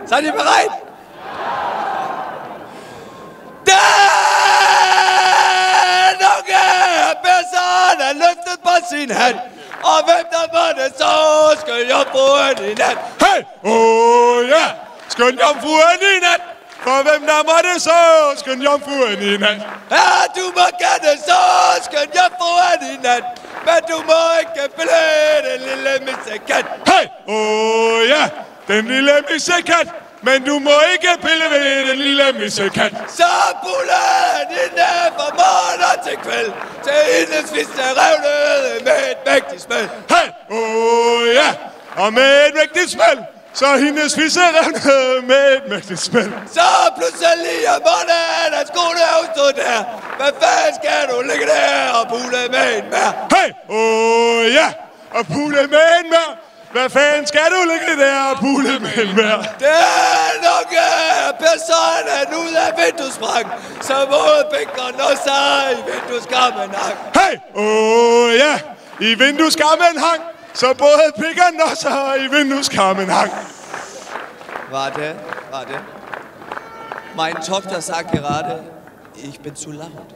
Seid ihr bereit? Den unge person er løftet på sin hat, og hvem der var det så, skøn jomfruen i nat. Hey! Ja! Skøn jomfruen i nat! For hvem der var det så, skøn jomfruen i nat. Ja, du må gerne så, skøn jomfruen i nat, men du må ikke pille den lille missekat. Hey! Ja! Den lille missekat! Men du må ikke pille ved den lille missekat. Så puller han hende fra morgen til kvæld, til hendes sidste revnede med et mægtigt smæld. Hey! Ja! Og med et mægtigt smæld, så hendes fisse revnede med et mægtigt smæld. Så pludselig om morgenen, at skoene er stod der. Hvad fanden skal du ligge der og pule med en mær? Hey! Ja! Og pule med en mær. Hvad fanden skal du ligge der og pule med en mær? Den unge person er ud af vinduesprang, så både bækkeren og sig i vindueskammen hang. Hey! Ja! I vindueskammen hang, så både pikkeren og sig i vindueskammen hang. Warte. Mein Tochter sagt gerade, ich bin zu laut.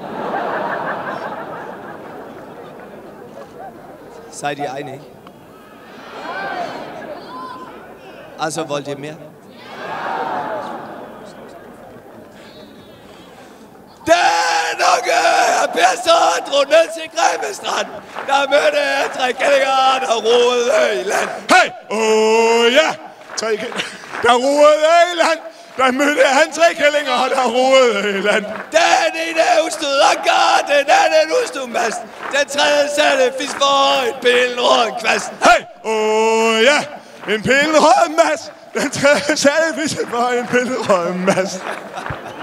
Seid ihr einig? Also wollt ihr mehr? Den unge person drog ned til Greve-Strand. Der mødte han 3 kællinger, der roede i land. Hey! Ja! 3 kællinger, der roede i land. Der mødte han 3 kællinger, der roede i land. Den ene udstod anker, den anden udstod mast. Den tredje satte fisk for en pillerød kvast. Hey! Ja! En pillerød mast. Den tredje satte fisk for en pillerød mast.